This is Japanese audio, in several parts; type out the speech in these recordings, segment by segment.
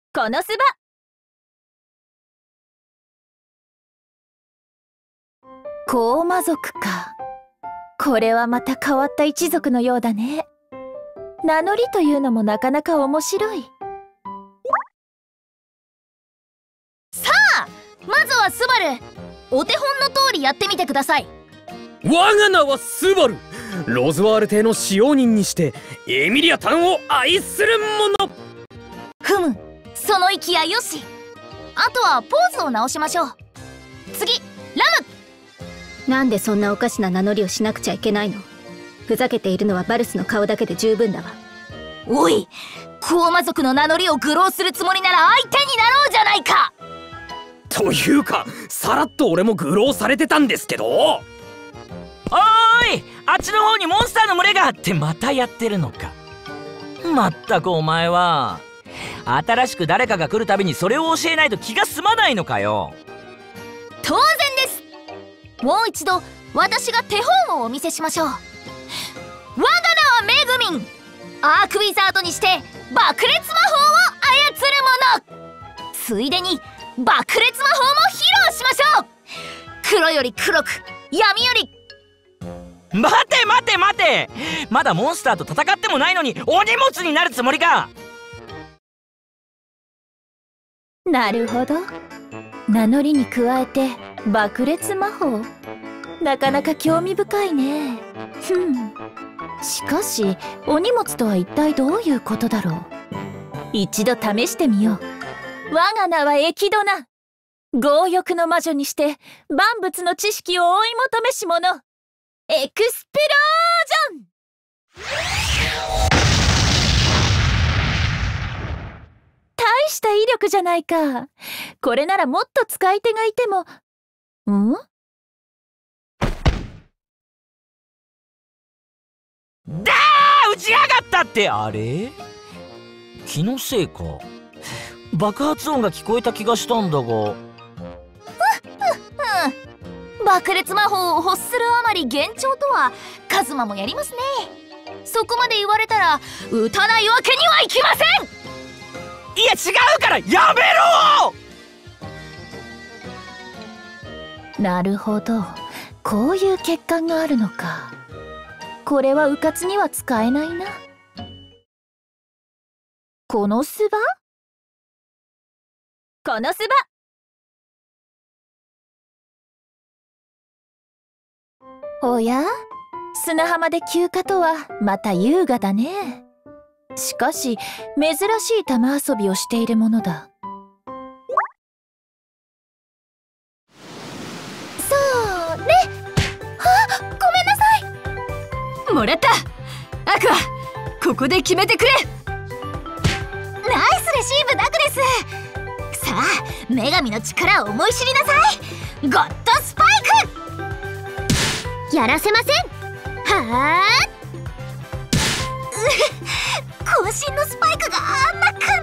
このすば。高魔族か。これはまた変わった一族のようだね。名乗りというのもなかなか面白い。 さあ、まずはスバル、お手本の通りやってみてください。 我が名はスバル。ロズワール邸の使用人にしてエミリアタンを愛する者。 ふむ、その息やよし。あとはポーズを直しましょう。次、ラム。 なんでそんなおかしな名乗りをしなくちゃいけないの？ふざけているのはバルスの顔だけで十分だわ。 おい、高魔族の名乗りを愚弄するつもりなら相手になろうじゃないか。 というか、さらっと俺も愚弄されてたんですけど。 おーい、あっちの方にモンスターの群れがあってまたやってるのか。まったくお前は新しく誰かが来るたびにそれを教えないと気が済まないのかよ。 当然です。もう一度私が手本をお見せしましょう。我が名はメグミン。アークウィザードにして爆裂魔法を操る者。ついでに爆裂魔法も披露しましょう。黒より黒く、闇より。 待て待て待て、まだモンスターと戦ってもないのにお荷物になるつもりか。 なるほど。名乗りに加えて爆裂魔法、なかなか興味深いね。しかしお荷物とは一体どういうことだろう。一度試してみよう。我が名はエキドナ。強欲の魔女にして万物の知識を追い求めし者、エクスプロージョン。大した威力じゃないか。これならもっと使い手がいても。 だー、撃ちやがったって。あれ、気のせいか。爆発音が聞こえた気がしたんだが。 爆裂魔法を欲するあまり幻聴とはカズマもやりますね。そこまで言われたら撃たないわけにはいきません。 いや違うからやめろ。 なるほど、こういう欠陥があるのか。これは迂闊には使えないな。このすば。このすば。おや、砂浜で休暇とはまた優雅だね。しかし珍しい玉遊びをしているものだ。それ。あ、ごめんなさい。 もらった。アクア、ここで決めてくれ。ナイスレシーブダグレス。さあ、女神の力を思い知りなさい。ゴッドスパイク。やらせません。はあ。渾身のスパイクがあんな簡単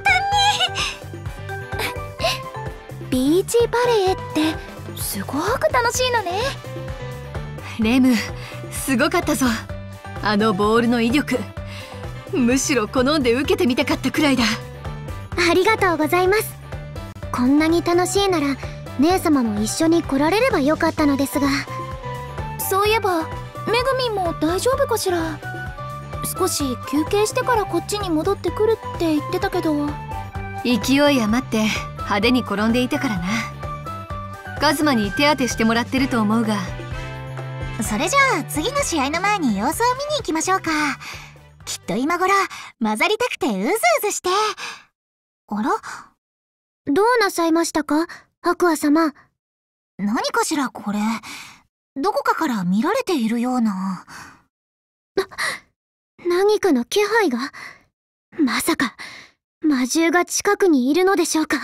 に。 ビーチバレーってすごく楽しいのね。 レム、すごかったぞ。あのボールの威力、むしろ好んで受けてみたかったくらいだ。 ありがとうございます。こんなに楽しいなら姉様も一緒に来られればよかったのですが。 そういえばめぐみんも大丈夫かしら。少し休憩してからこっちに戻ってくるって言ってたけど。 勢い余って派手に転んでいたからな。カズマに手当てしてもらってると思うが。 それじゃあ次の試合の前に様子を見に行きましょうか。きっと今頃混ざりたくてうずうずして。あら、 どうなさいましたか、アクア様。 何かしらこれ。どこかから見られているような。 何かの気配が。まさか魔獣が近くにいるのでしょうか。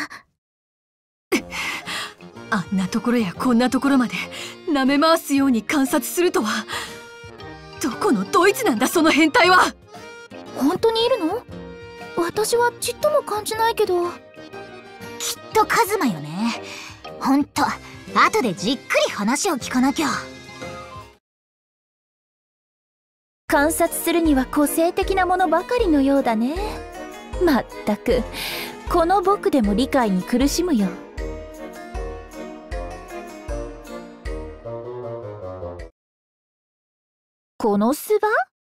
あんなところやこんなところまで舐め回すように観察するとは。どこのドイツなんだその変態は。 本当にいるの？私はちっとも感じないけど。 きっとカズマよね。ほんと後でじっくり話を聞かなきゃ。 観察するには個性的なものばかりのようだね。まったくこの僕でも理解に苦しむよ。このスバ？